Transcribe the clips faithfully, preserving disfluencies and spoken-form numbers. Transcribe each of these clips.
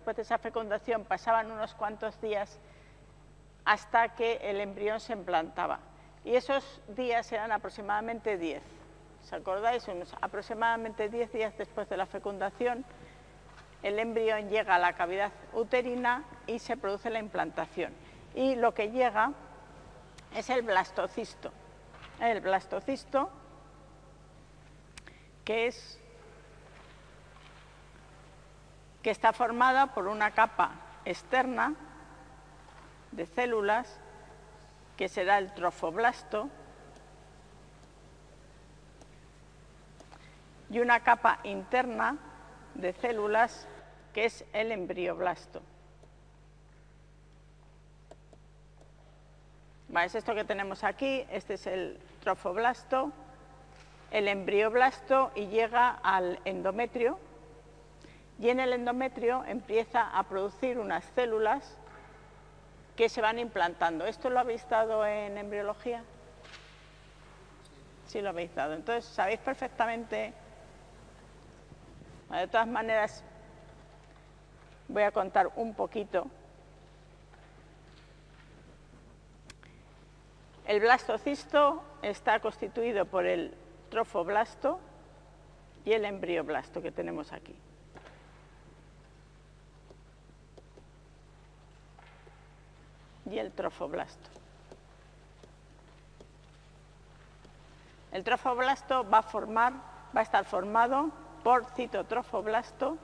después de esa fecundación pasaban unos cuantos días hasta que el embrión se implantaba. Y esos días eran aproximadamente diez. ¿Os acordáis? Unos aproximadamente diez días después de la fecundación, el embrión llega a la cavidad uterina y se produce la implantación. Y lo que llega es el blastocisto. El blastocisto, que es que está formada por una capa externa de células, que será el trofoblasto, y una capa interna de células, que es el embrioblasto. Vale, es esto que tenemos aquí, este es el trofoblasto, el embrioblasto, y llega al endometrio, y en el endometrio empieza a producir unas células que se van implantando. ¿Esto lo habéis dado en embriología? Sí, lo habéis dado. Entonces, sabéis perfectamente. De todas maneras, voy a contar un poquito. El blastocisto está constituido por el trofoblasto y el embrioblasto que tenemos aquí. Y el trofoblasto. El trofoblasto va a formar, va a estar formado por citotrofoblasto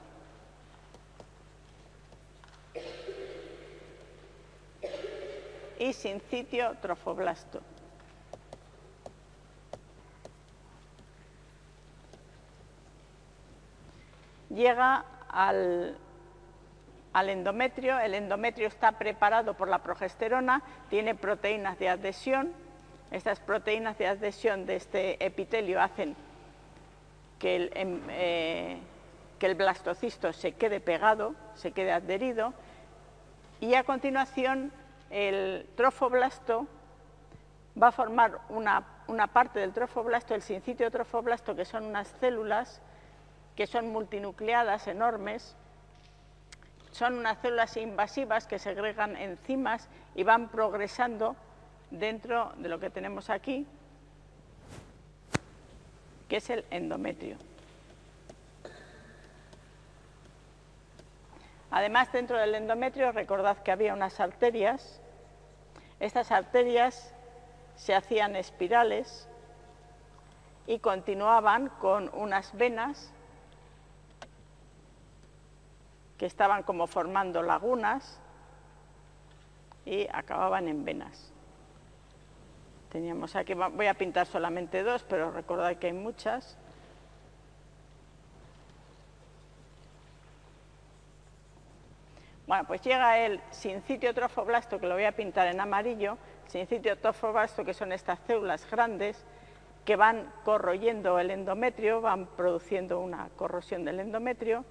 y sincitiotrofoblasto. Llega al al endometrio. El endometrio está preparado por la progesterona, tiene proteínas de adhesión. Estas proteínas de adhesión de este epitelio hacen que el, eh, que el blastocisto se quede pegado, se quede adherido, y a continuación el trofoblasto va a formar una, una parte del trofoblasto, el sincitiotrofoblasto, que son unas células que son multinucleadas enormes. Son unas células invasivas que segregan enzimas y van progresando dentro de lo que tenemos aquí, que es el endometrio. Además, dentro del endometrio, recordad que había unas arterias. Estas arterias se hacían espirales y continuaban con unas venas que estaban como formando lagunas y acababan en venas. Teníamos aquí, voy a pintar solamente dos, pero recordad que hay muchas. Bueno, pues llega el sincitiotrofoblasto, que lo voy a pintar en amarillo. Sincitiotrofoblasto, que son estas células grandes que van corroyendo el endometrio, van produciendo una corrosión del endometrio.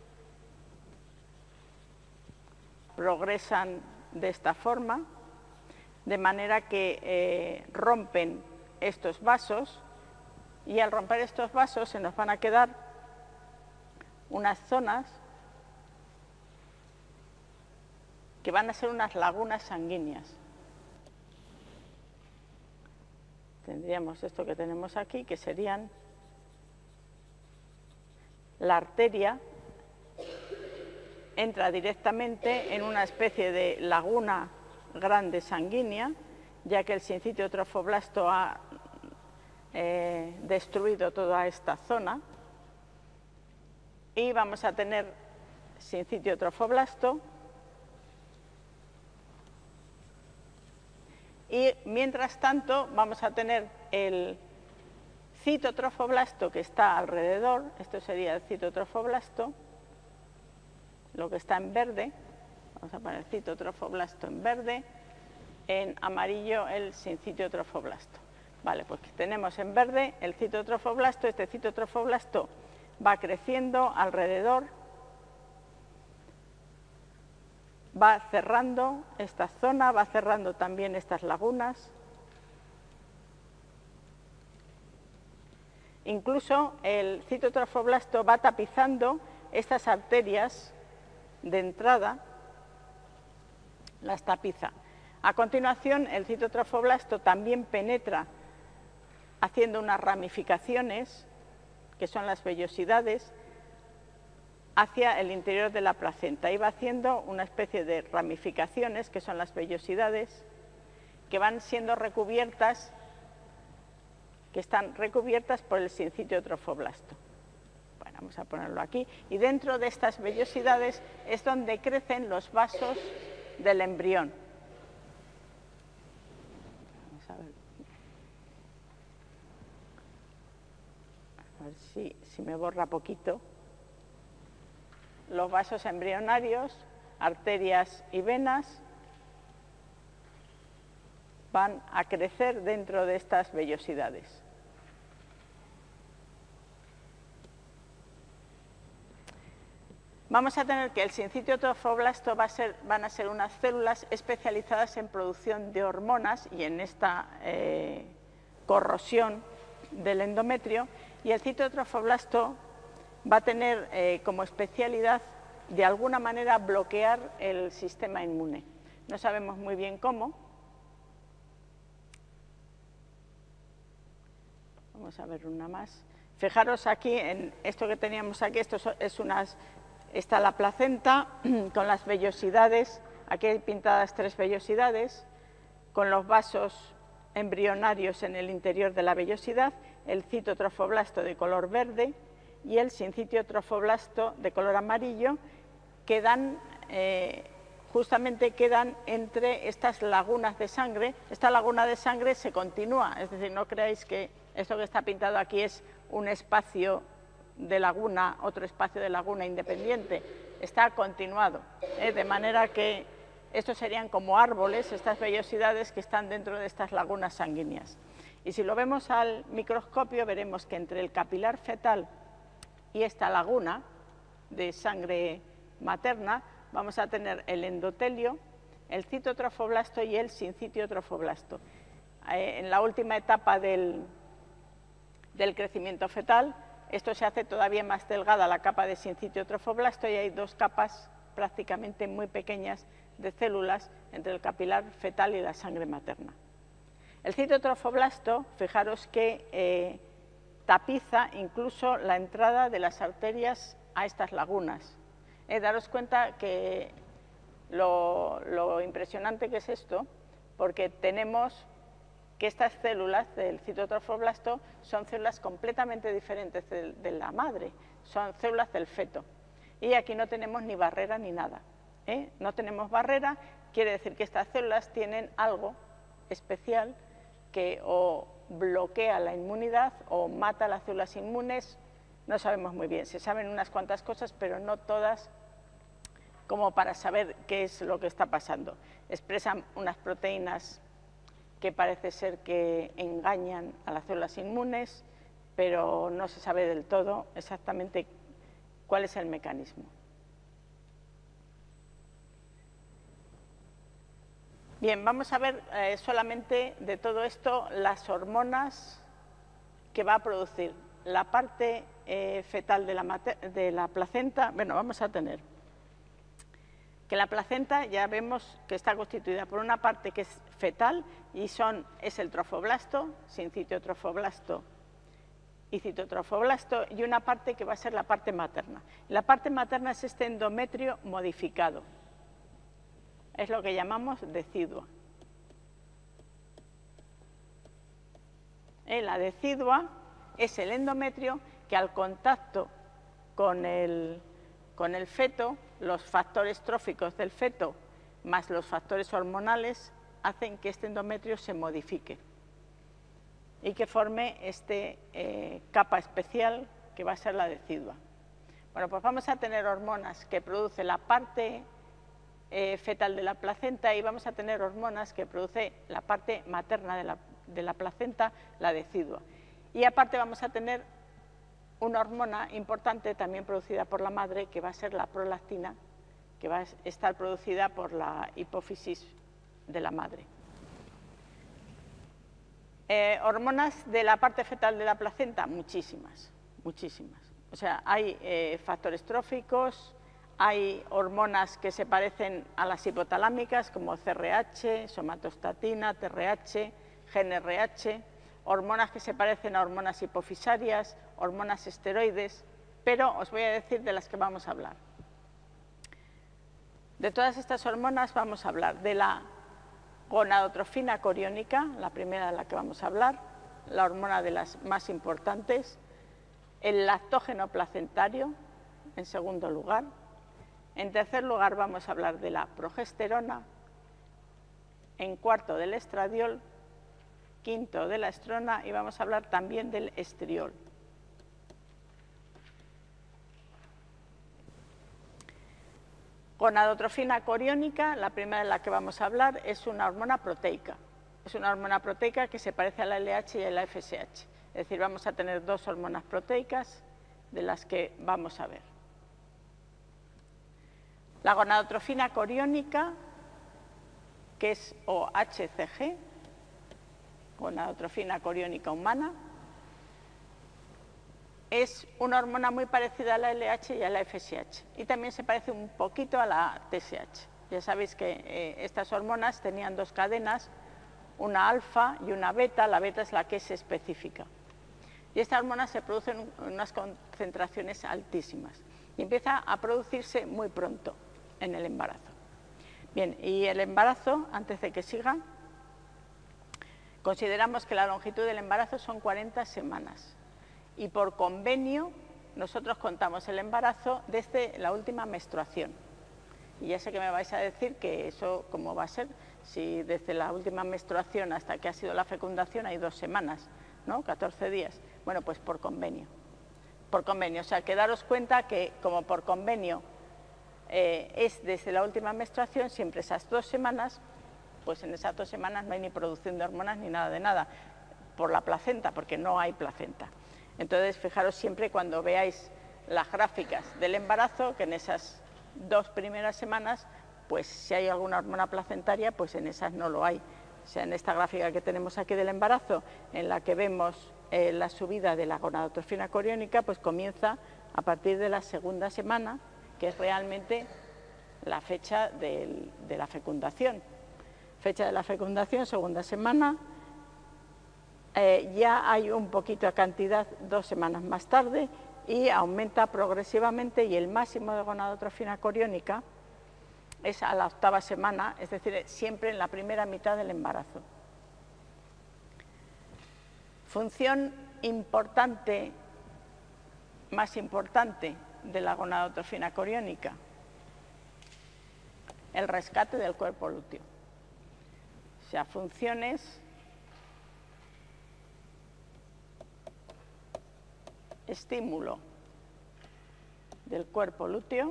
Progresan de esta forma, de manera que eh, rompen estos vasos, y al romper estos vasos se nos van a quedar unas zonas que van a ser unas lagunas sanguíneas. Tendríamos esto que tenemos aquí, que serían la arteria. Entra directamente en una especie de laguna grande sanguínea, ya que el sincitiotrofoblasto ha eh, destruido toda esta zona, y vamos a tener sincitiotrofoblasto, y mientras tanto vamos a tener el citotrofoblasto que está alrededor. Esto sería el citotrofoblasto, lo que está en verde. Vamos a poner citotrofoblasto en verde, en amarillo el sincitiotrofoblasto. Vale, pues tenemos en verde el citotrofoblasto. Este citotrofoblasto va creciendo alrededor, va cerrando esta zona, va cerrando también estas lagunas. Incluso el citotrofoblasto va tapizando estas arterias de entrada las tapiza. A continuación, el citotrofoblasto también penetra haciendo unas ramificaciones, que son las vellosidades, hacia el interior de la placenta. Y va haciendo una especie de ramificaciones, que son las vellosidades, que van siendo recubiertas, que están recubiertas por el sincitiotrofoblasto. Bueno, vamos a ponerlo aquí. Y dentro de estas vellosidades es donde crecen los vasos del embrión. Vamos a ver, a ver si, si me borra poquito. Los vasos embrionarios, arterias y venas, van a crecer dentro de estas vellosidades. Vamos a tener que el sincitiotrofoblasto va a ser, van a ser unas células especializadas en producción de hormonas y en esta eh, corrosión del endometrio, y el citotrofoblasto va a tener eh, como especialidad, de alguna manera, bloquear el sistema inmune. No sabemos muy bien cómo. Vamos a ver una más. Fijaros aquí en esto que teníamos aquí, esto es unas... Está la placenta con las vellosidades, aquí hay pintadas tres vellosidades, con los vasos embrionarios en el interior de la vellosidad, el citotrofoblasto de color verde y el sincitiotrofoblasto de color amarillo, que dan, eh, justamente quedan entre estas lagunas de sangre. Esta laguna de sangre se continúa, es decir, no creáis que esto que está pintado aquí es un espacio de laguna, otro espacio de laguna independiente, está continuado, ¿eh? De manera que estos serían como árboles, estas vellosidades que están dentro de estas lagunas sanguíneas. Y si lo vemos al microscopio, veremos que entre el capilar fetal y esta laguna de sangre materna vamos a tener el endotelio, el citotrofoblasto y el sincitiotrofoblasto. Eh, en la última etapa del, del crecimiento fetal, esto se hace todavía más delgada, la capa de sincitiotrofoblasto, y hay dos capas prácticamente muy pequeñas de células entre el capilar fetal y la sangre materna. El citotrofoblasto, fijaros que eh, tapiza incluso la entrada de las arterias a estas lagunas. Eh, daros cuenta que lo, lo impresionante que es esto, porque tenemos que estas células del citotrofoblasto son células completamente diferentes de, de la madre, son células del feto. Y aquí no tenemos ni barrera ni nada, ¿eh? No tenemos barrera, quiere decir que estas células tienen algo especial que o bloquea la inmunidad o mata las células inmunes, no sabemos muy bien. Se saben unas cuantas cosas, pero no todas, como para saber qué es lo que está pasando. Expresan unas proteínas que parece ser que engañan a las células inmunes, pero no se sabe del todo exactamente cuál es el mecanismo. Bien, vamos a ver eh, solamente de todo esto las hormonas que va a producir la parte eh, fetal de la, de la placenta. Bueno, vamos a tener que la placenta ya vemos que está constituida por una parte que es fetal y son, es el trofoblasto, sincitiotrofoblasto y citotrofoblasto, y una parte que va a ser la parte materna. La parte materna es este endometrio modificado, es lo que llamamos decidua. ¿Eh? La decidua es el endometrio que al contacto con el, con el feto, los factores tróficos del feto más los factores hormonales hacen que este endometrio se modifique y que forme esta eh, capa especial que va a ser la decidua. Bueno, pues vamos a tener hormonas que produce la parte eh, fetal de la placenta y vamos a tener hormonas que produce la parte materna de la, de la placenta, la decidua. Y aparte vamos a tener una hormona importante también producida por la madre, que va a ser la prolactina, que va a estar producida por la hipófisis de la madre. Eh, hormonas de la parte fetal de la placenta, muchísimas, muchísimas. O sea, hay eh, factores tróficos, hay hormonas que se parecen a las hipotalámicas, como C R H, somatostatina, T R H, G N R H, hormonas que se parecen a hormonas hipofisarias, hormonas esteroides, pero os voy a decir de las que vamos a hablar. De todas estas hormonas vamos a hablar de la gonadotrofina coriónica, la primera de la que vamos a hablar, la hormona de las más importantes, el lactógeno placentario, en segundo lugar. En tercer lugar vamos a hablar de la progesterona, en cuarto del estradiol, quinto de la estrona y vamos a hablar también del estriol. Gonadotrofina coriónica, la primera de la que vamos a hablar, es una hormona proteica. Es una hormona proteica que se parece a la L H y a la F S H. Es decir, vamos a tener dos hormonas proteicas de las que vamos a ver. La gonadotrofina coriónica, que es O H C G, gonadotrofina coriónica humana, es una hormona muy parecida a la L H y a la F S H y también se parece un poquito a la T S H. Ya sabéis que eh, estas hormonas tenían dos cadenas, una alfa y una beta. La beta es la que es específica. Y esta hormona se produce en unas concentraciones altísimas y empieza a producirse muy pronto en el embarazo. Bien, y el embarazo, antes de que siga, consideramos que la longitud del embarazo son cuarenta semanas. Y por convenio nosotros contamos el embarazo desde la última menstruación. Y ya sé que me vais a decir que eso cómo va a ser, si desde la última menstruación hasta que ha sido la fecundación hay dos semanas, ¿no? catorce días. Bueno, pues por convenio. Por convenio, o sea, que daros cuenta que como por convenio eh, es desde la última menstruación, siempre esas dos semanas, pues en esas dos semanas no hay ni producción de hormonas ni nada de nada, por la placenta, porque no hay placenta. Entonces, fijaros siempre cuando veáis las gráficas del embarazo, que en esas dos primeras semanas, pues si hay alguna hormona placentaria, pues en esas no lo hay. O sea, en esta gráfica que tenemos aquí del embarazo, en la que vemos eh, la subida de la gonadotrofina coriónica, pues comienza a partir de la segunda semana, que es realmente la fecha del, de la fecundación. Fecha de la fecundación, segunda semana. Eh, ya hay un poquito de cantidad dos semanas más tarde y aumenta progresivamente y el máximo de gonadotrofina coriónica es a la octava semana, es decir, siempre en la primera mitad del embarazo. Función importante, más importante de la gonadotrofina coriónica, el rescate del cuerpo lúteo. O sea, funciones estímulo del cuerpo lúteo,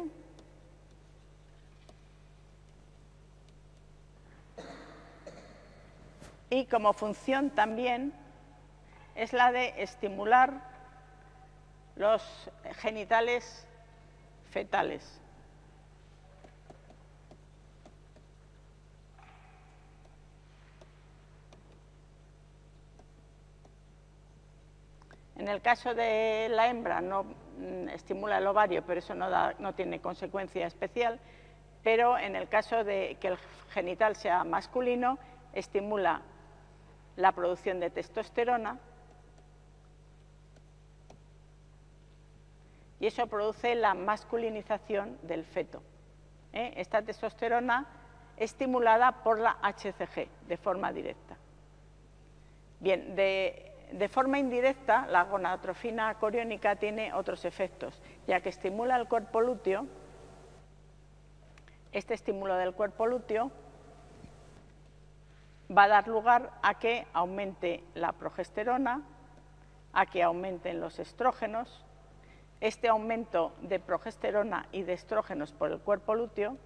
y como función también es la de estimular los genitales fetales. En el caso de la hembra no mm, estimula el ovario, pero eso no, da, no tiene consecuencia especial, pero en el caso de que el genital sea masculino, estimula la producción de testosterona y eso produce la masculinización del feto. ¿Eh? Esta testosterona estimulada por la H C G de forma directa. Bien, de... De forma indirecta, la gonadotrofina coriónica tiene otros efectos, ya que estimula el cuerpo lúteo. Este estímulo del cuerpo lúteo va a dar lugar a que aumente la progesterona, a que aumenten los estrógenos. Este aumento de progesterona y de estrógenos por el cuerpo lúteo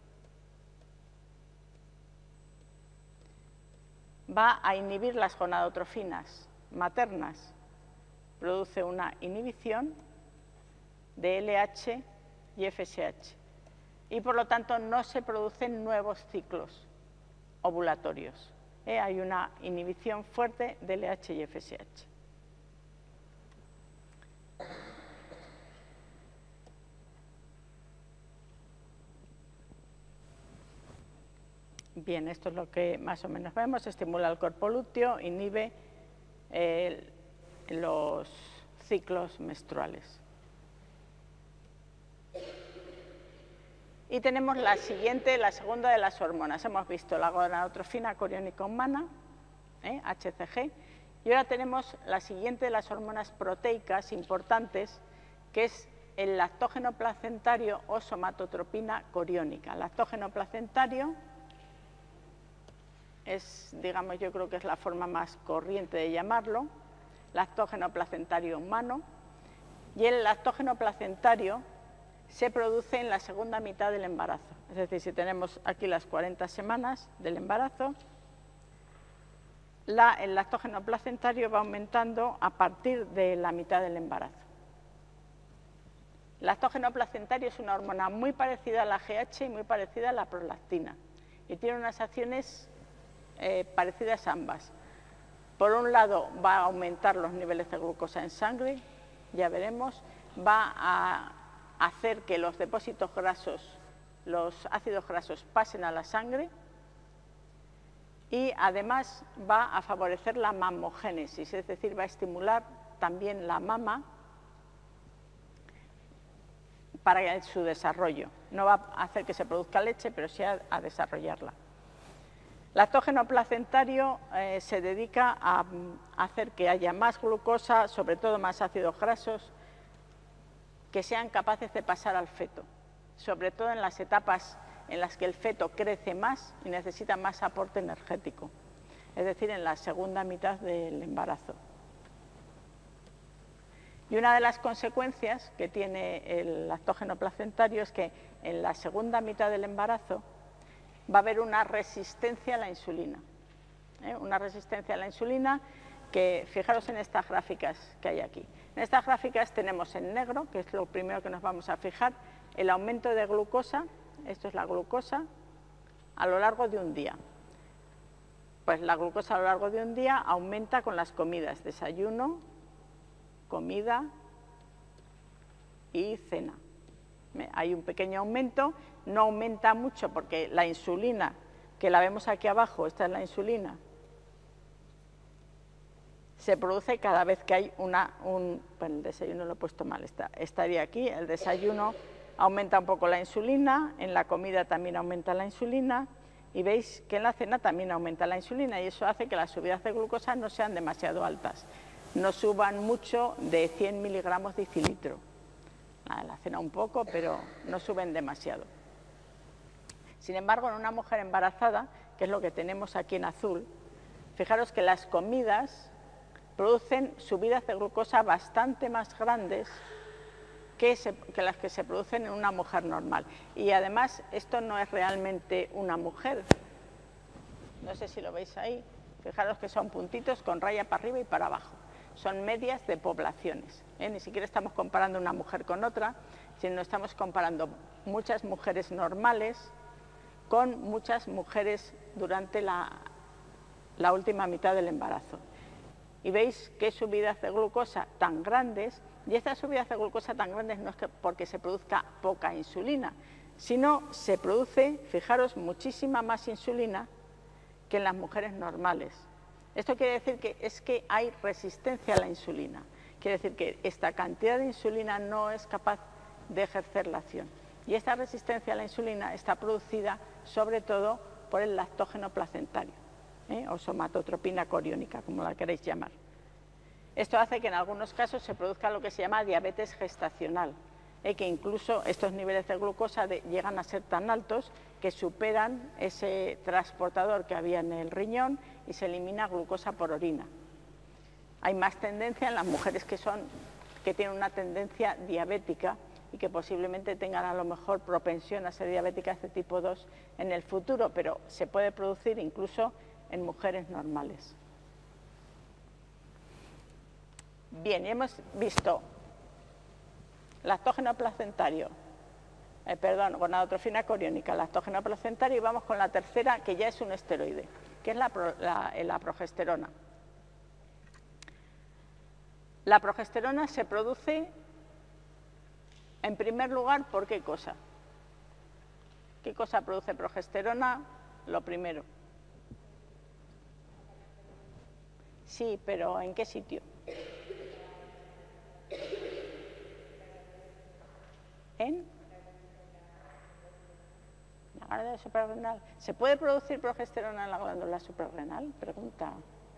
va a inhibir las gonadotrofinas maternas, produce una inhibición de L H y F S H y por lo tanto no se producen nuevos ciclos ovulatorios. ¿Eh? Hay una inhibición fuerte de L H y F S H. Bien, esto es lo que más o menos vemos, estimula el cuerpo lúteo, inhibe eh, los ciclos menstruales. Y tenemos la siguiente, la segunda de las hormonas. Hemos visto la gonadotrofina coriónica humana, ¿eh? H C G, y ahora tenemos la siguiente de las hormonas proteicas importantes, que es el lactógeno placentario o somatotropina coriónica. El lactógeno placentario es, digamos, yo creo que es la forma más corriente de llamarlo, lactógeno placentario humano, y el lactógeno placentario se produce en la segunda mitad del embarazo. Es decir, si tenemos aquí las cuarenta semanas del embarazo, la, el lactógeno placentario va aumentando a partir de la mitad del embarazo. El lactógeno placentario es una hormona muy parecida a la G H y muy parecida a la prolactina, y tiene unas acciones eh, parecidas ambas. Por un lado, va a aumentar los niveles de glucosa en sangre, ya veremos, va a hacer que los depósitos grasos, los ácidos grasos pasen a la sangre, y además va a favorecer la mamogénesis, es decir, va a estimular también la mama para su desarrollo. No va a hacer que se produzca leche, pero sí a, a desarrollarla. Lactógeno placentario eh, se dedica a, a hacer que haya más glucosa, sobre todo más ácidos grasos, que sean capaces de pasar al feto, sobre todo en las etapas en las que el feto crece más y necesita más aporte energético, es decir, en la segunda mitad del embarazo. Y una de las consecuencias que tiene el lactógeno placentario es que en la segunda mitad del embarazo va a haber una resistencia a la insulina, ¿eh? Una resistencia a la insulina que, fijaros en estas gráficas que hay aquí. En estas gráficas tenemos en negro, que es lo primero que nos vamos a fijar, el aumento de glucosa, esto es la glucosa, a lo largo de un día. Pues la glucosa a lo largo de un día aumenta con las comidas, desayuno, comida y cena. Hay un pequeño aumento, no aumenta mucho porque la insulina, que la vemos aquí abajo, esta es la insulina, se produce cada vez que hay una, un, bueno, el desayuno lo he puesto mal, está, estaría aquí, el desayuno aumenta un poco la insulina, en la comida también aumenta la insulina, y veis que en la cena también aumenta la insulina, y eso hace que las subidas de glucosa no sean demasiado altas, no suban mucho de cien miligramos decilitro. En la cena un poco, pero no suben demasiado. Sin embargo, en una mujer embarazada, que es lo que tenemos aquí en azul, fijaros que las comidas producen subidas de glucosa bastante más grandes que, se, que las que se producen en una mujer normal. Y además, esto no es realmente una mujer. No sé si lo veis ahí. Fijaros que son puntitos con raya para arriba y para abajo. Son medias de poblaciones, ¿eh? Ni siquiera estamos comparando una mujer con otra, sino estamos comparando muchas mujeres normales con muchas mujeres durante la, la última mitad del embarazo. Y veis qué subidas de glucosa tan grandes, y estas subidas de glucosa tan grandes no es que porque se produzca poca insulina, sino se produce, fijaros, muchísima más insulina que en las mujeres normales. Esto quiere decir que es que hay resistencia a la insulina. Quiere decir que esta cantidad de insulina no es capaz de ejercer la acción. Y esta resistencia a la insulina está producida sobre todo por el lactógeno placentario, ¿eh? O somatotropina coriónica, como la queréis llamar. Esto hace que en algunos casos se produzca lo que se llama diabetes gestacional, ¿eh? Que incluso estos niveles de glucosa de, llegan a ser tan altos que superan ese transportador que había en el riñón y se elimina glucosa por orina. Hay más tendencia en las mujeres que, son, que tienen una tendencia diabética y que posiblemente tengan a lo mejor propensión a ser diabéticas de tipo dos en el futuro, pero se puede producir incluso en mujeres normales. Bien, y hemos visto lactógeno placentario, eh, perdón, gonadotrofina coriónica, lactógeno placentario, y vamos con la tercera, que ya es un esteroide, que es la, la, la progesterona. La progesterona se produce, en primer lugar, ¿por qué cosa? ¿Qué cosa produce progesterona? lo primero. Sí, pero ¿en qué sitio? ¿En? La glándula suprarrenal. ¿Se puede producir progesterona en la glándula suprarrenal? Pregunta.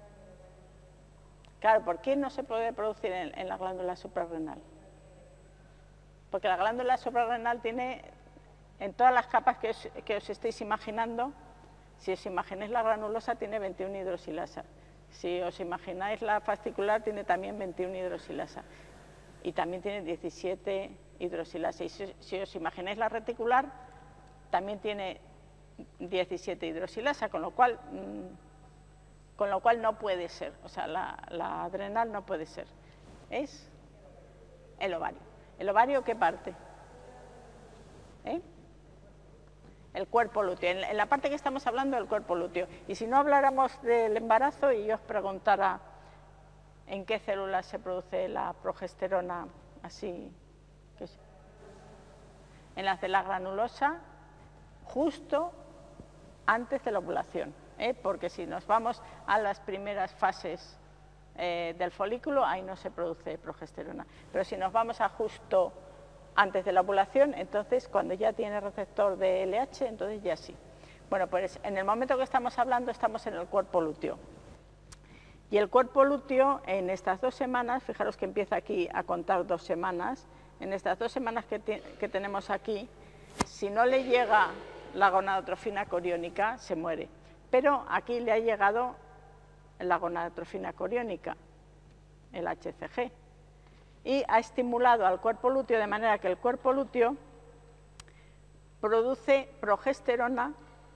Claro, ¿por qué no se puede producir en, en la glándula suprarrenal? Porque la glándula suprarrenal tiene, en todas las capas que os, que os estéis imaginando, si os imagináis la granulosa, tiene veintiuna hidroxilasa. Si os imagináis la fascicular, tiene también veintiuna hidroxilasa. Y también tiene diecisiete hidroxilasa. Y si, si os imagináis la reticular, también tiene diecisiete hidroxilasa, con lo cual, mmm, con lo cual no puede ser. O sea, la, la adrenal no puede ser. Es el ovario. ¿El ovario qué parte? ¿Eh? El cuerpo lúteo. En la parte que estamos hablando del cuerpo lúteo. Y si no habláramos del embarazo y yo os preguntara en qué células se produce la progesterona, así, ¿qué es? En las de la granulosa, justo antes de la ovulación, ¿eh? Porque si nos vamos a las primeras fases eh, del folículo, ahí no se produce progesterona. Pero si nos vamos a justo antes de la ovulación, entonces cuando ya tiene receptor de L H, entonces ya sí. Bueno, pues en el momento que estamos hablando estamos en el cuerpo lúteo. Y el cuerpo lúteo en estas dos semanas, fijaros que empieza aquí a contar dos semanas, en estas dos semanas que, que tenemos aquí, si no le llega la gonadotrofina coriónica, se muere. Pero aquí le ha llegado la gonadotrofina coriónica, el H C G. Y ha estimulado al cuerpo lúteo de manera que el cuerpo lúteo produce progesterona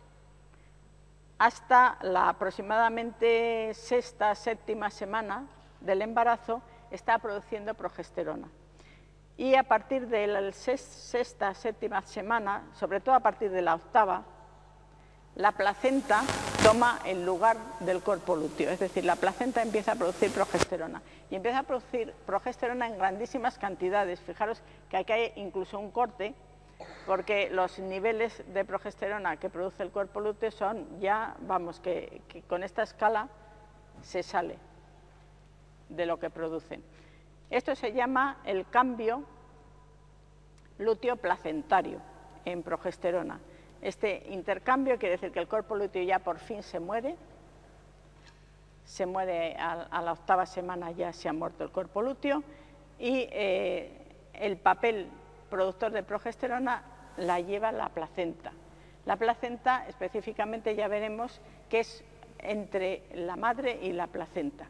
hasta la aproximadamente sexta, séptima semana del embarazo, está produciendo progesterona. Y a partir de la sexta, séptima semana, sobre todo a partir de la octava, la placenta toma el lugar del cuerpo lúteo, es decir, la placenta empieza a producir progesterona y empieza a producir progesterona en grandísimas cantidades. Fijaros que aquí hay incluso un corte, porque los niveles de progesterona que produce el cuerpo lúteo son ya, vamos, que, que con esta escala se sale de lo que producen. Esto se llama el cambio lúteo-placentario en progesterona. Este intercambio quiere decir que el cuerpo lúteo ya por fin se muere, se muere a, a la octava semana, ya se ha muerto el cuerpo lúteo, y eh, el papel productor de progesterona la lleva la placenta. La placenta específicamente ya veremos que es entre la madre y la placenta.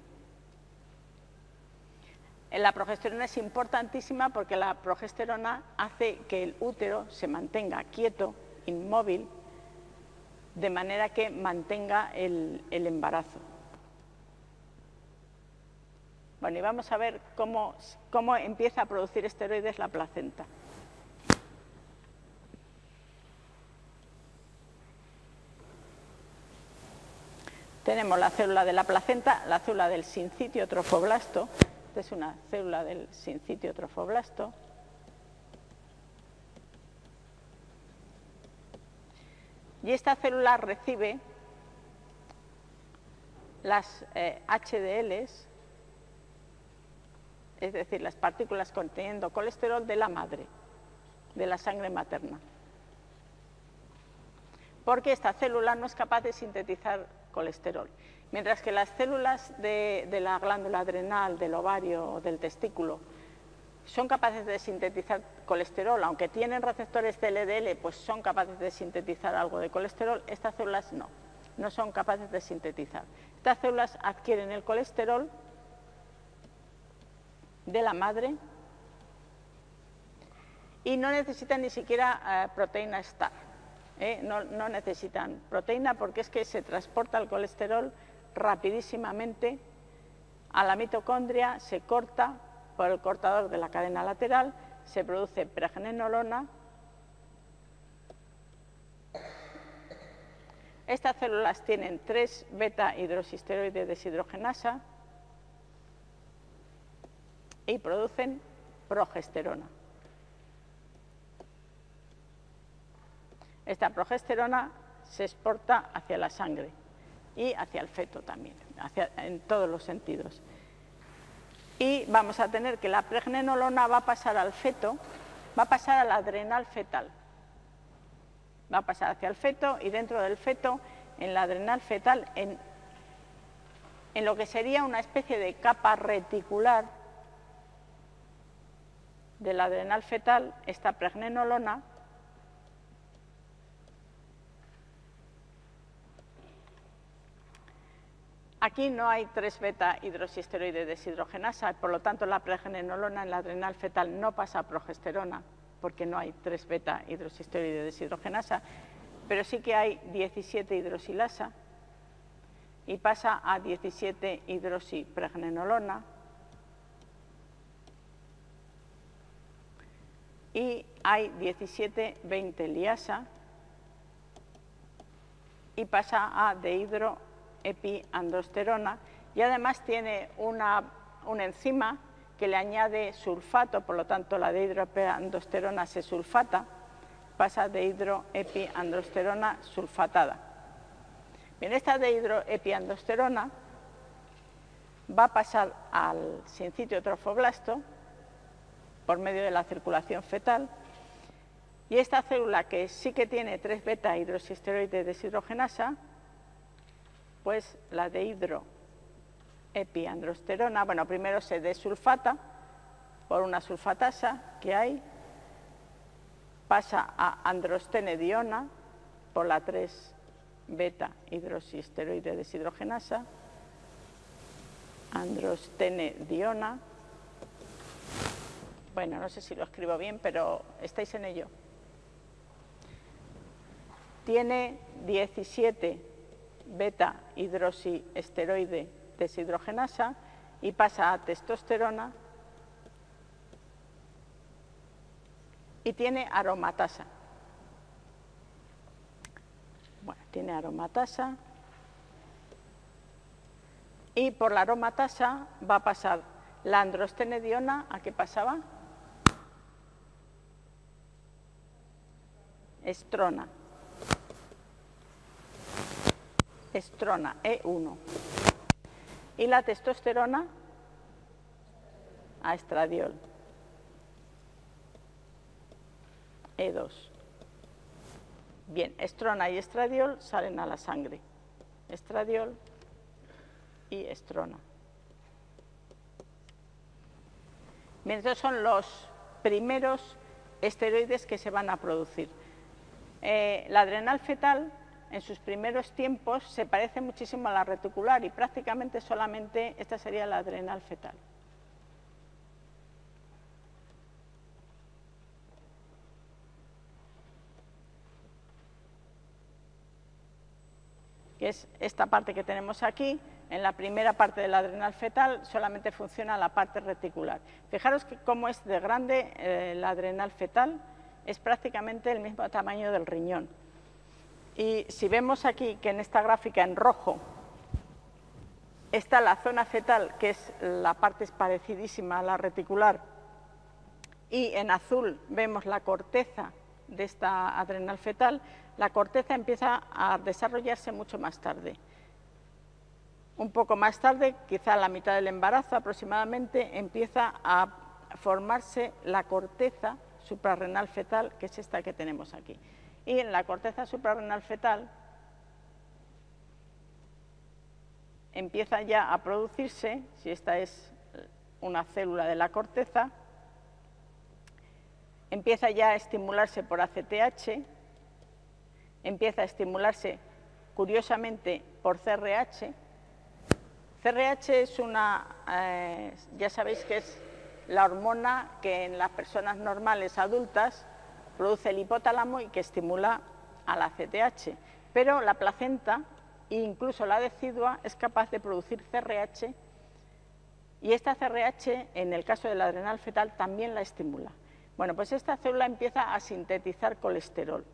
La progesterona es importantísima porque la progesterona hace que el útero se mantenga quieto, inmóvil, de manera que mantenga el, el embarazo. Bueno, y vamos a ver cómo, cómo empieza a producir esteroides la placenta. Tenemos la célula de la placenta, la célula del sincitio trofoblasto. Esta es una célula del sincitio trofoblasto. Y esta célula recibe las eh, H D Ls, es decir, las partículas conteniendo colesterol de la madre, de la sangre materna. Porque esta célula no es capaz de sintetizar colesterol. Mientras que las células de, de la glándula adrenal, del ovario o del testículo son capaces de sintetizar colesterol, aunque tienen receptores de L D L, pues son capaces de sintetizar algo de colesterol, estas células no, no son capaces de sintetizar. Estas células adquieren el colesterol de la madre y no necesitan ni siquiera eh, proteína STAR, ¿eh? no, no necesitan proteína porque es que se transporta el colesterol rapidísimamente a la mitocondria, se corta por el cortador de la cadena lateral, se produce pregnenolona. Estas células tienen tres beta hidroxisteroide deshidrogenasa y producen progesterona. Esta progesterona se exporta hacia la sangre y hacia el feto también, hacia, en todos los sentidos. Y vamos a tener que la pregnenolona va a pasar al feto, va a pasar a la adrenal fetal. Va a pasar hacia el feto y dentro del feto, en la adrenal fetal, en, en lo que sería una especie de capa reticular de la adrenal fetal, esta pregnenolona aquí no hay tres beta hidroxiesteroide deshidrogenasa, por lo tanto la pregnenolona en la adrenal fetal no pasa a progesterona, porque no hay tres beta hidroxiesteroide deshidrogenasa, pero sí que hay diecisiete hidroxilasa y pasa a diecisiete hidroxipregnenolona y hay diecisiete veinte liasa y pasa a dehidroepiandrosterona y además tiene una, una enzima que le añade sulfato, por lo tanto la dehidroepiandrosterona se sulfata, pasa de dehidroepiandrosterona sulfatada. Bien, esta dehidroepiandrosterona va a pasar al sincitio trofoblasto por medio de la circulación fetal y esta célula que sí que tiene tres beta hidroxiesteroide deshidrogenasa, pues la dehidroepiandrosterona, bueno, primero se desulfata por una sulfatasa que hay, pasa a androstenediona por la tres beta hidroxiesteroide deshidrogenasa, androstenediona, bueno, no sé si lo escribo bien, pero estáis en ello. Tiene diecisiete beta hidroxiesteroide deshidrogenasa y pasa a testosterona y tiene aromatasa. Bueno, tiene aromatasa y por la aromatasa va a pasar la androstenediona, ¿a qué pasaba? Estrona. Estrona, E uno. Y la testosterona a estradiol, E dos. Bien, estrona y estradiol salen a la sangre. Estradiol y estrona. Bien, estos son los primeros esteroides que se van a producir. Eh, la adrenal fetal, en sus primeros tiempos, se parece muchísimo a la reticular y prácticamente solamente esta sería la adrenal fetal. Que es esta parte que tenemos aquí. En la primera parte de la adrenal fetal solamente funciona la parte reticular. Fijaros que cómo es de grande eh, la adrenal fetal, es prácticamente el mismo tamaño del riñón. Y si vemos aquí que en esta gráfica en rojo está la zona fetal, que es la parte parecidísima a la reticular, y en azul vemos la corteza de esta adrenal fetal, la corteza empieza a desarrollarse mucho más tarde. Un poco más tarde, quizá a la mitad del embarazo aproximadamente, empieza a formarse la corteza suprarrenal fetal, que es esta que tenemos aquí. Y en la corteza suprarrenal fetal empieza ya a producirse, si esta es una célula de la corteza, empieza ya a estimularse por A C T H, empieza a estimularse curiosamente por C R H. C R H es una, eh, ya sabéis que es la hormona que en las personas normales adultas produce el hipotálamo y que estimula a la A C T H, pero la placenta e incluso la decidua es capaz de producir C R H y esta C R H en el caso de la adrenal fetal también la estimula. Bueno, pues esta célula empieza a sintetizar colesterol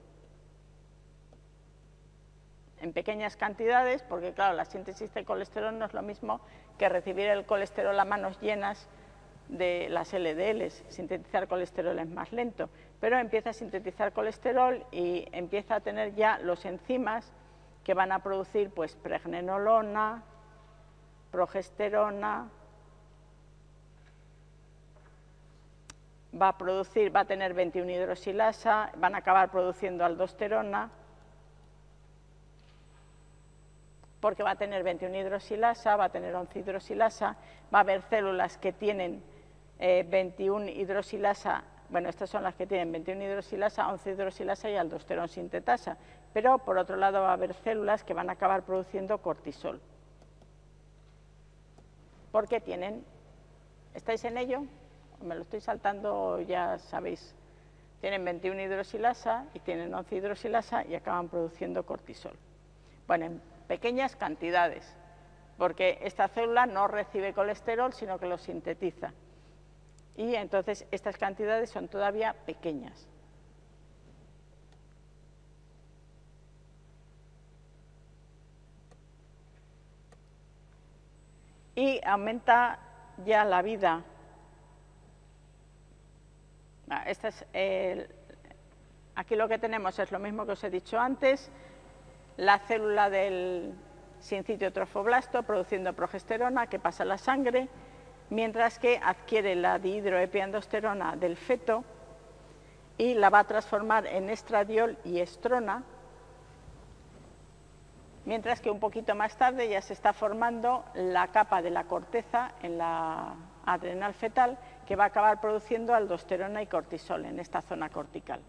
en pequeñas cantidades, porque claro, la síntesis de colesterol no es lo mismo que recibir el colesterol a manos llenas de las L D Ls, sintetizar colesterol es más lento, pero empieza a sintetizar colesterol y empieza a tener ya los enzimas que van a producir pues pregnenolona, progesterona, va a producir, va a tener veintiuno hidroxilasa, van a acabar produciendo aldosterona, porque va a tener veintiuno hidroxilasa, va a tener once hidroxilasa, va a haber células que tienen eh, veintiuno hidroxilasa, bueno, estas son las que tienen veintiuno hidroxilasa, once hidroxilasa y aldosterona sintetasa, pero por otro lado va a haber células que van a acabar produciendo cortisol, porque tienen, ¿estáis en ello? Me lo estoy saltando, ya sabéis, tienen veintiuno hidroxilasa y tienen once hidroxilasa y acaban produciendo cortisol. Bueno, en pequeñas cantidades, porque esta célula no recibe colesterol, sino que lo sintetiza. Y entonces estas cantidades son todavía pequeñas. Y aumenta ya la vida. Esta es el, aquí lo que tenemos es lo mismo que os he dicho antes, la célula del sincitio trofoblasto produciendo progesterona que pasa a la sangre, mientras que adquiere la dihidroepiandrosterona del feto y la va a transformar en estradiol y estrona, mientras que un poquito más tarde ya se está formando la capa de la corteza en la adrenal fetal que va a acabar produciendo aldosterona y cortisol en esta zona cortical.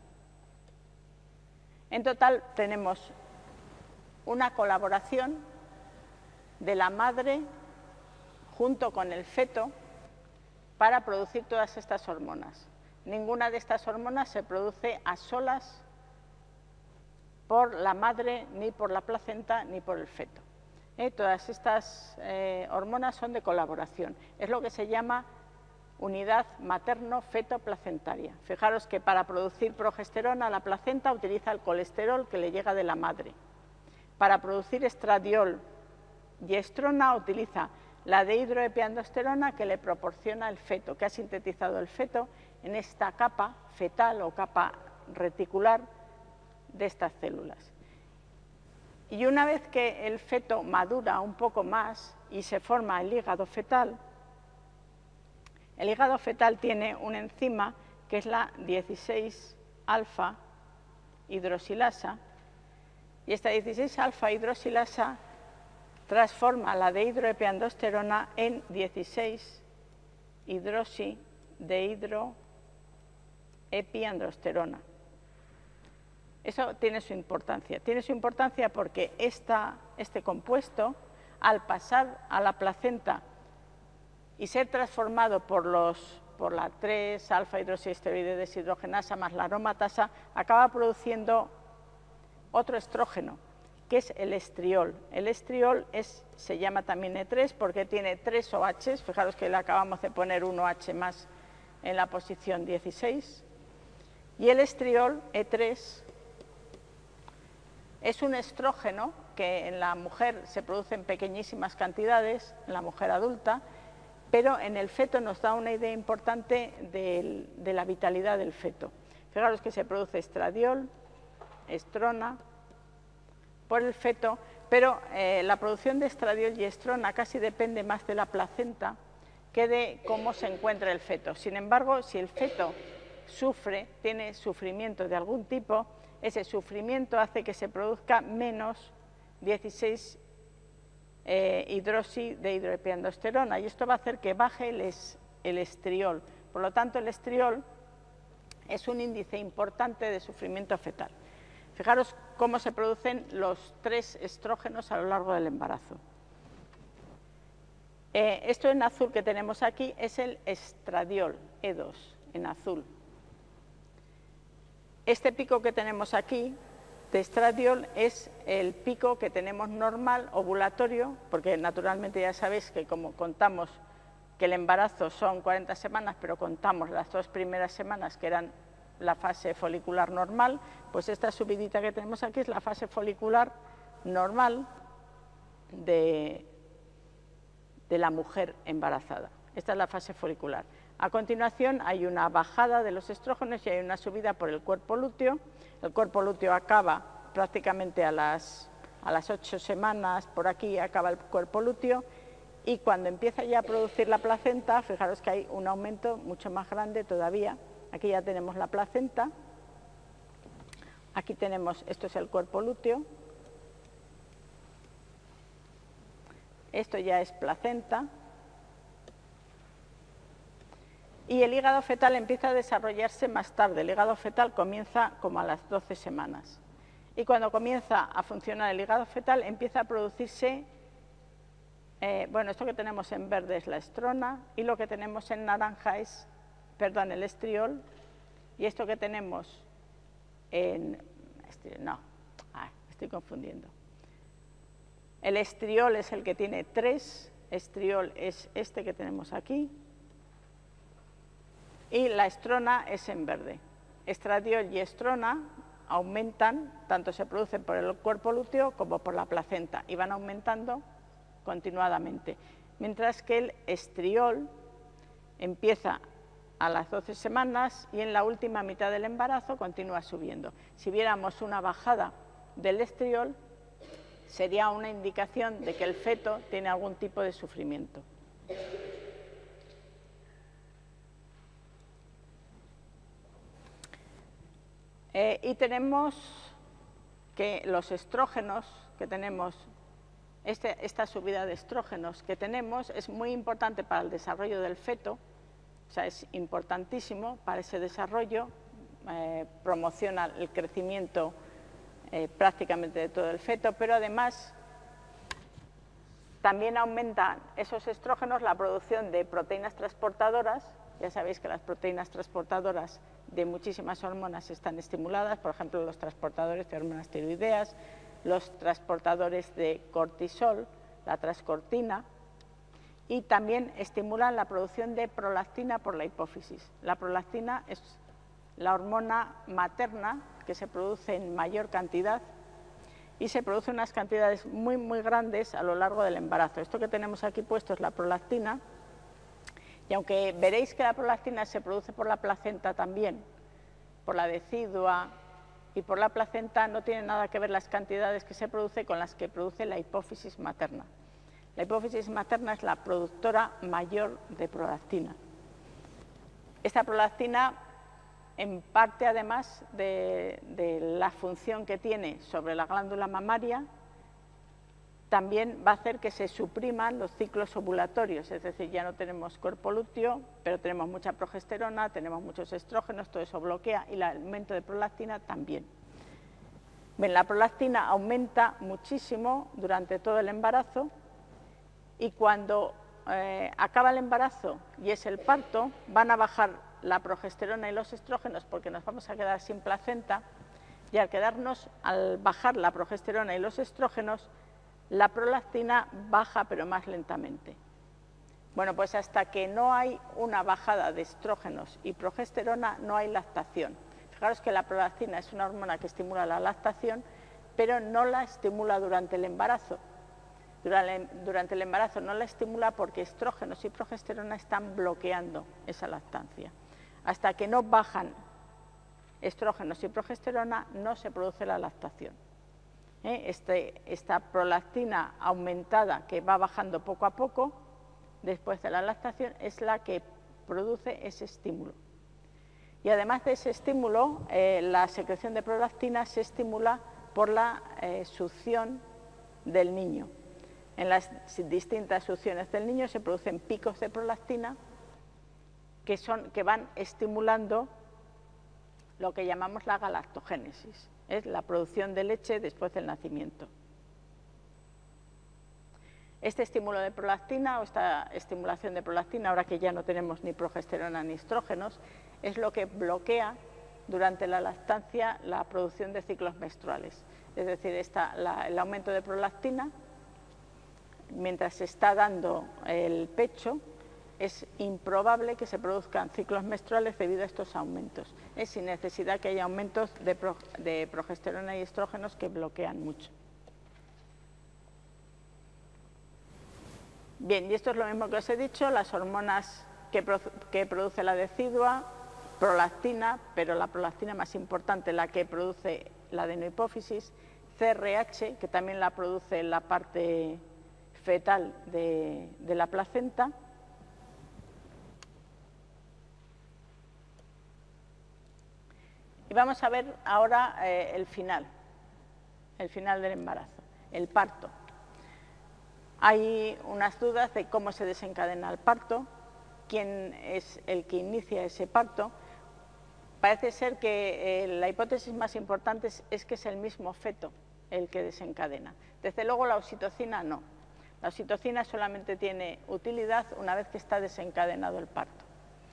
En total tenemos una colaboración de la madre junto con el feto para producir todas estas hormonas. Ninguna de estas hormonas se produce a solas por la madre, ni por la placenta, ni por el feto. ¿Eh? Todas estas eh, hormonas son de colaboración. Es lo que se llama unidad materno-feto-placentaria. Fijaros que para producir progesterona la placenta utiliza el colesterol que le llega de la madre. Para producir estradiol y estrona utiliza la dihidroepiandrosterona que le proporciona el feto, que ha sintetizado el feto en esta capa fetal o capa reticular de estas células. Y una vez que el feto madura un poco más y se forma el hígado fetal, el hígado fetal tiene una enzima que es la dieciséis alfa hidroxilasa, y esta dieciséis alfa hidroxilasa transforma la dihidroepiandrosterona en dieciséis hidroxi dehidroepiandrosterona. Eso tiene su importancia. Tiene su importancia porque esta, este compuesto, al pasar a la placenta y ser transformado por, los, por la tres alfa hidroxiesteroide deshidrogenasa más la aromatasa, acaba produciendo otro estrógeno, que es el estriol. El estriol es, se llama también E tres porque tiene tres OHs, fijaros que le acabamos de poner un OH más en la posición dieciséis, y el estriol E tres es un estrógeno que en la mujer se produce en pequeñísimas cantidades, en la mujer adulta, pero en el feto nos da una idea importante de, de la vitalidad del feto. Fijaros que se produce estradiol, estrona, por el feto, pero eh, la producción de estradiol y estrona casi depende más de la placenta que de cómo se encuentra el feto. Sin embargo, si el feto sufre, tiene sufrimiento de algún tipo, ese sufrimiento hace que se produzca menos dieciséis eh, hidroxi de hidroepiandrosterona y esto va a hacer que baje el, es, el estriol. Por lo tanto, el estriol es un índice importante de sufrimiento fetal. Fijaros cómo se producen los tres estrógenos a lo largo del embarazo. Eh, esto en azul que tenemos aquí es el estradiol, E dos, en azul. Este pico que tenemos aquí de estradiol es el pico que tenemos normal, ovulatorio, porque naturalmente ya sabéis que como contamos que el embarazo son cuarenta semanas, pero contamos las dos primeras semanas que eran la fase folicular normal, pues esta subidita que tenemos aquí es la fase folicular normal de, de la mujer embarazada. Esta es la fase folicular. A continuación hay una bajada de los estrógenos y hay una subida por el cuerpo lúteo. El cuerpo lúteo acaba prácticamente a las, a las ocho semanas, por aquí acaba el cuerpo lúteo, y cuando empieza ya a producir la placenta, fijaros que hay un aumento mucho más grande todavía. Aquí ya tenemos la placenta, aquí tenemos, esto es el cuerpo lúteo, esto ya es placenta, y el hígado fetal empieza a desarrollarse más tarde. El hígado fetal comienza como a las doce semanas. Y cuando comienza a funcionar el hígado fetal, empieza a producirse, eh, bueno, esto que tenemos en verde es la estrona, y lo que tenemos en naranja es, perdón, el estriol, y esto que tenemos en, no, ah, estoy confundiendo. El estriol es el que tiene tres, estriol es este que tenemos aquí, y la estrona es en verde. Estradiol y estrona aumentan, tanto se producen por el cuerpo lúteo como por la placenta, y van aumentando continuadamente. Mientras que el estriol empieza a las doce semanas y en la última mitad del embarazo continúa subiendo. Si viéramos una bajada del estriol, sería una indicación de que el feto tiene algún tipo de sufrimiento. Eh, y tenemos que los estrógenos que tenemos, este, esta subida de estrógenos que tenemos es muy importante para el desarrollo del feto, o sea, es importantísimo para ese desarrollo, eh, promociona el crecimiento eh, prácticamente de todo el feto, pero además también aumentan esos estrógenos la producción de proteínas transportadoras. Ya sabéis que las proteínas transportadoras de muchísimas hormonas están estimuladas, por ejemplo, los transportadores de hormonas tiroideas, los transportadores de cortisol, la transcortina, y también estimulan la producción de prolactina por la hipófisis. La prolactina es la hormona materna que se produce en mayor cantidad y se produce en unas cantidades muy, muy grandes a lo largo del embarazo. Esto que tenemos aquí puesto es la prolactina. Y aunque veréis que la prolactina se produce por la placenta también, por la decidua y por la placenta, no tiene nada que ver las cantidades que se produce con las que produce la hipófisis materna. La hipófisis materna es la productora mayor de prolactina. Esta prolactina, en parte además de, de la función que tiene sobre la glándula mamaria, también va a hacer que se supriman los ciclos ovulatorios, es decir, ya no tenemos cuerpo lúteo, pero tenemos mucha progesterona, tenemos muchos estrógenos, todo eso bloquea, y el aumento de prolactina también. Bien, la prolactina aumenta muchísimo durante todo el embarazo, y cuando eh, acaba el embarazo y es el parto, van a bajar la progesterona y los estrógenos porque nos vamos a quedar sin placenta, y al quedarnos, al bajar la progesterona y los estrógenos, la prolactina baja pero más lentamente. Bueno, pues hasta que no hay una bajada de estrógenos y progesterona no hay lactación. Fijaros que la prolactina es una hormona que estimula la lactación, pero no la estimula durante el embarazo. Durante el embarazo no la estimula porque estrógenos y progesterona están bloqueando esa lactancia. Hasta que no bajan estrógenos y progesterona no se produce la lactación. ¿Eh? Este, esta prolactina aumentada que va bajando poco a poco después de la lactación es la que produce ese estímulo. Y además de ese estímulo, eh, la secreción de prolactina se estimula por la eh, succión del niño. En las distintas succiones del niño se producen picos de prolactina que, son, que van estimulando lo que llamamos la galactogénesis, es la producción de leche después del nacimiento. Este estímulo de prolactina o esta estimulación de prolactina, ahora que ya no tenemos ni progesterona ni estrógenos, es lo que bloquea durante la lactancia la producción de ciclos menstruales. Es decir, esta, la, el aumento de prolactina, mientras se está dando el pecho, es improbable que se produzcan ciclos menstruales debido a estos aumentos. Es sin necesidad que haya aumentos de, pro, de progesterona y estrógenos que bloquean mucho. Bien, y esto es lo mismo que os he dicho, las hormonas que, pro, que produce la decidua, prolactina, pero la prolactina más importante, la que produce la adenohipófisis, C R H, que también la produce en la parte fetal de, de la placenta. Y vamos a ver ahora eh, el final, el final del embarazo, el parto. Hay unas dudas de cómo se desencadena el parto, quién es el que inicia ese parto. Parece ser que eh, la hipótesis más importante es, es que es el mismo feto el que desencadena. Desde luego la oxitocina no. La oxitocina solamente tiene utilidad una vez que está desencadenado el parto.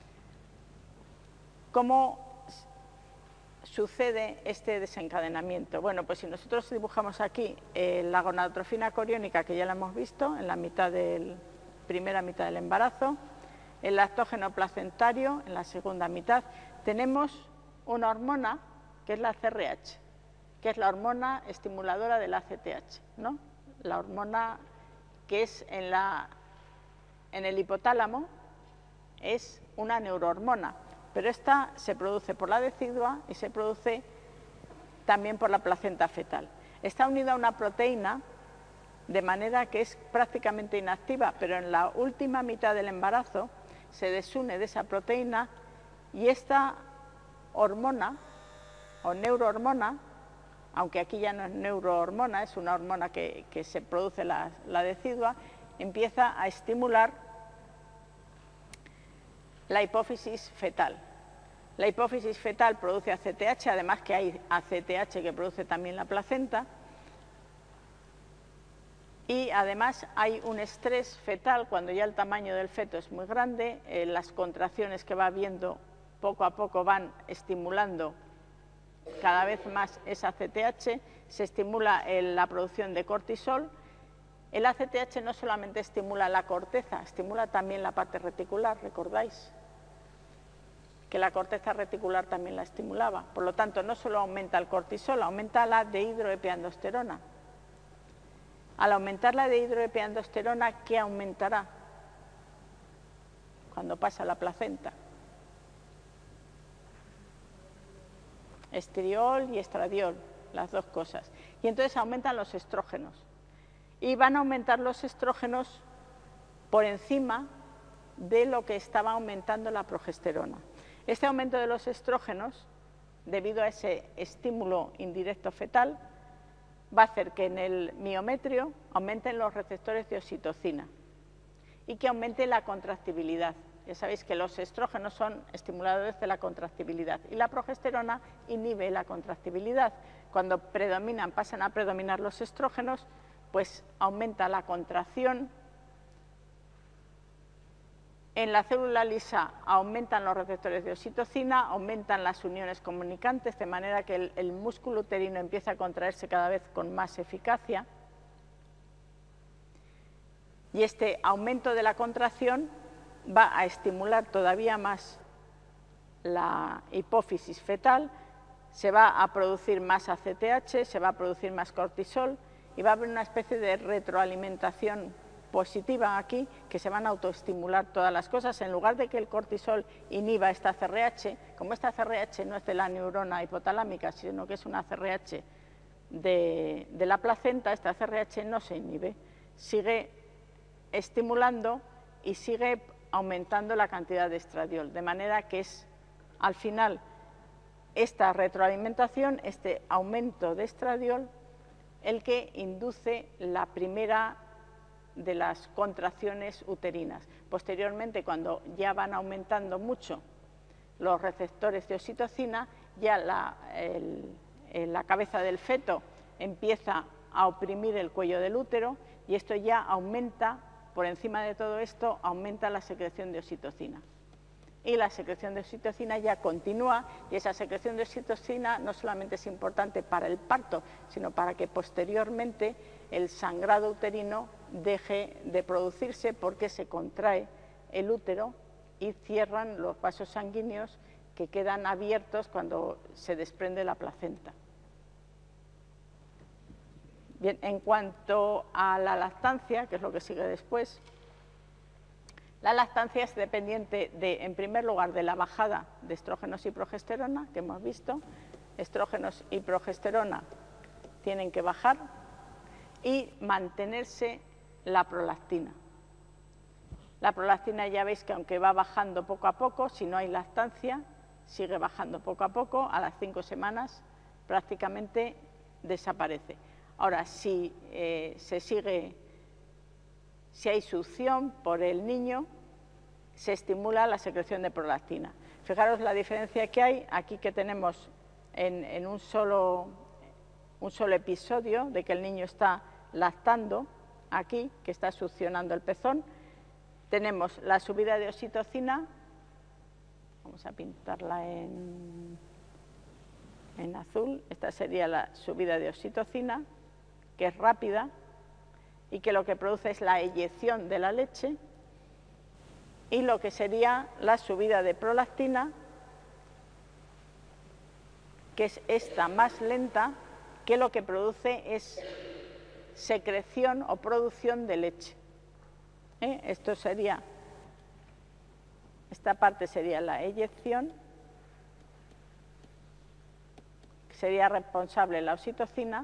¿Cómo sucede este desencadenamiento? Bueno, pues si nosotros dibujamos aquí eh, la gonadotrofina coriónica, que ya la hemos visto en la mitad del, primera mitad del embarazo, el lactógeno placentario en la segunda mitad, tenemos una hormona que es la C R H, que es la hormona estimuladora del A C T H, ¿no? La hormona que es en, la, en el hipotálamo, es una neurohormona, pero esta se produce por la decidua y se produce también por la placenta fetal. Está unida a una proteína de manera que es prácticamente inactiva, pero en la última mitad del embarazo se desune de esa proteína y esta hormona o neurohormona, aunque aquí ya no es neurohormona, es una hormona que, que se produce la, la decidua, empieza a estimular la hipófisis fetal. La hipófisis fetal produce A C T H, además que hay A C T H que produce también la placenta, y además hay un estrés fetal cuando ya el tamaño del feto es muy grande, eh, las contracciones que va habiendo poco a poco van estimulando cada vez más esa A C T H, se estimula el, la producción de cortisol. El A C T H no solamente estimula la corteza, estimula también la parte reticular, ¿recordáis? Que la corteza reticular también la estimulaba. Por lo tanto, no solo aumenta el cortisol, aumenta la dehidroepiandrosterona. Al aumentar la dehidroepiandrosterona, ¿qué aumentará cuando pasa la placenta? Estriol y estradiol, las dos cosas. Y entonces aumentan los estrógenos. Y van a aumentar los estrógenos por encima de lo que estaba aumentando la progesterona. Este aumento de los estrógenos, debido a ese estímulo indirecto fetal, va a hacer que en el miometrio aumenten los receptores de oxitocina y que aumente la contractibilidad. Ya sabéis que los estrógenos son estimuladores de la contractibilidad y la progesterona inhibe la contractibilidad. Cuando predominan, pasan a predominar los estrógenos, pues aumenta la contracción. En la célula lisa aumentan los receptores de oxitocina, aumentan las uniones comunicantes, de manera que el, el músculo uterino empieza a contraerse cada vez con más eficacia. Y este aumento de la contracción va a estimular todavía más la hipófisis fetal, se va a producir más A C T H, se va a producir más cortisol y va a haber una especie de retroalimentación positiva aquí, que se van a autoestimular todas las cosas. En lugar de que el cortisol inhiba esta C R H, como esta C R H no es de la neurona hipotalámica, sino que es una C R H de, de la placenta, esta C R H no se inhibe, sigue estimulando y sigue aumentando la cantidad de estradiol, de manera que es al final esta retroalimentación, este aumento de estradiol, el que induce la primera de las contracciones uterinas. Posteriormente, cuando ya van aumentando mucho los receptores de oxitocina, ya la, el, la cabeza del feto empieza a oprimir el cuello del útero y esto ya aumenta, por encima de todo esto, aumenta la secreción de oxitocina. Y la secreción de oxitocina ya continúa, y esa secreción de oxitocina no solamente es importante para el parto, sino para que posteriormente el sangrado uterino deje de producirse, porque se contrae el útero y cierran los vasos sanguíneos que quedan abiertos cuando se desprende la placenta. Bien, en cuanto a la lactancia, que es lo que sigue después, La lactancia es dependiente, de, en primer lugar, de la bajada de estrógenos y progesterona, que hemos visto. Estrógenos y progesterona tienen que bajar y mantenerse la prolactina. La prolactina ya veis que aunque va bajando poco a poco, si no hay lactancia, sigue bajando poco a poco, a las cinco semanas prácticamente desaparece. Ahora, si eh, se sigue, si hay succión por el niño, se estimula la secreción de prolactina. Fijaros la diferencia que hay aquí, que tenemos en, en un, solo, un solo episodio de que el niño está lactando, aquí, que está succionando el pezón. Tenemos la subida de oxitocina, vamos a pintarla en, en azul, esta sería la subida de oxitocina, que es rápida y que lo que produce es la eyección de la leche, y lo que sería la subida de prolactina, que es esta más lenta, que lo que produce es secreción o producción de leche. ¿Eh? Esto sería, esta parte sería la eyección, sería responsable la oxitocina,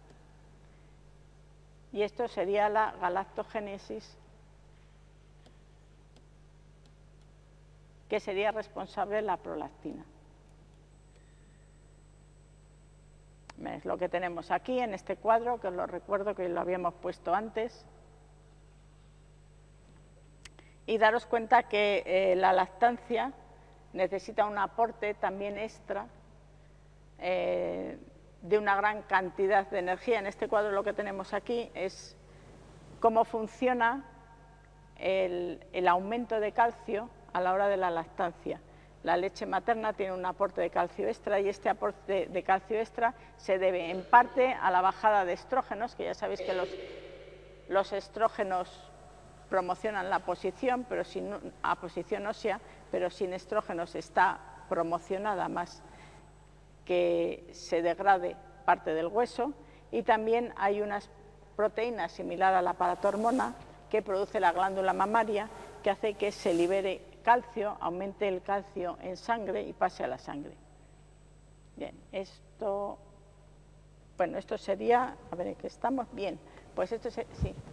y esto sería la galactogénesis, que sería responsable la prolactina. Es lo que tenemos aquí en este cuadro, que os lo recuerdo que lo habíamos puesto antes. Y daros cuenta que eh, la lactancia necesita un aporte también extra eh, de una gran cantidad de energía. En este cuadro lo que tenemos aquí es cómo funciona el, el aumento de calcio a la hora de la lactancia. La leche materna tiene un aporte de calcio extra, y este aporte de calcio extra se debe en parte a la bajada de estrógenos, que ya sabéis que los, los estrógenos promocionan la posición, pero sin, a posición ósea, pero sin estrógenos está promocionada más que se degrade parte del hueso, y también hay unas proteínas similares a la paratormona que produce la glándula mamaria, que hace que se libere calcio, aumente el calcio en sangre y pase a la sangre. Bien, esto, bueno, esto sería, a ver, ¿en qué estamos? Bien, pues esto se, sí.